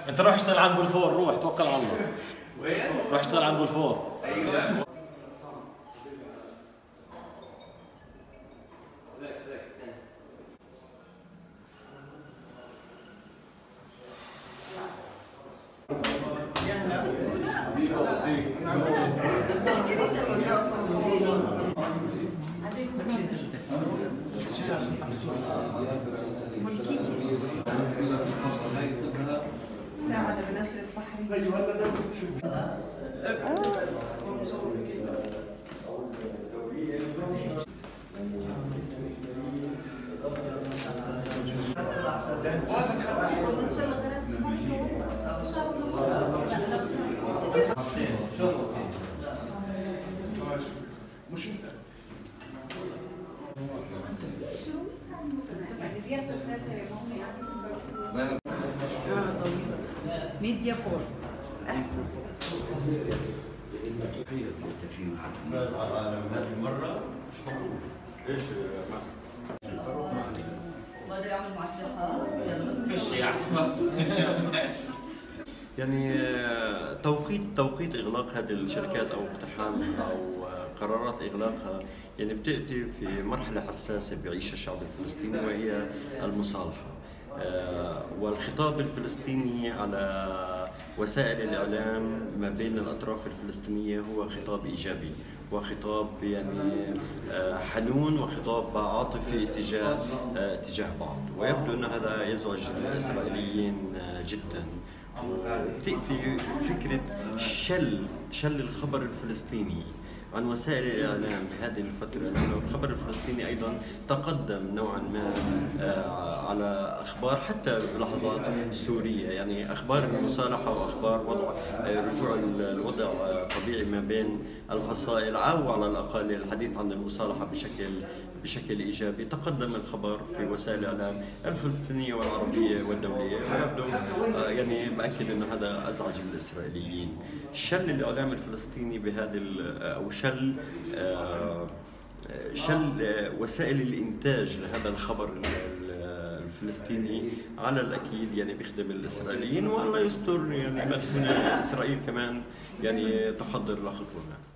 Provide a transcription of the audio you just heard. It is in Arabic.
انت روح اشتغل عند بلفور، روح توكل على الله. وين؟ روح اشتغل عند بلفور. ايوه. ساعة بنشر البحرية. أيوة هلا لازم تشوف. مش انت. ميديا بورت. فاز على العالم هذه المرة مش معقول. ايش ما ادري اعمل معلقات. فيش يعني توقيت اغلاق هذه الشركات او اقتحامها او قرارات اغلاقها يعني بتاتي في مرحله حساسه بيعيشها الشعب الفلسطيني وهي المصالحه. والخطاب الفلسطيني على وسائل الاعلام ما بين الاطراف الفلسطينيه هو خطاب ايجابي وخطاب يعني حنون وخطاب عاطفي تجاه بعض، ويبدو ان هذا يزعج الاسرائيليين جدا. وبتأتي فكرة شل الخبر الفلسطيني عن وسائل الإعلام بهذه الفترة، لأنه الخبر الفلسطيني أيضا تقدم نوعا ما على أخبار حتى بلحظات سورية، يعني أخبار المصالحة وأخبار وضع رجوع الوضع طبيعي ما بين الفصائل، أو على الأقل الحديث عن المصالحة بشكل إيجابي. تقدم الخبر في وسائل الإعلام الفلسطينية والعربية والدولية، ويبدو يعني بأكد أن هذا أزعج الإسرائيليين. شل الإعلام الفلسطيني بهذا أو شل وسائل الإنتاج لهذا الخبر الفلسطيني على الأكيد يعني بيخدم الإسرائيليين، والله يستر يعني ما تكون إسرائيل كمان يعني تحضر لخطوة.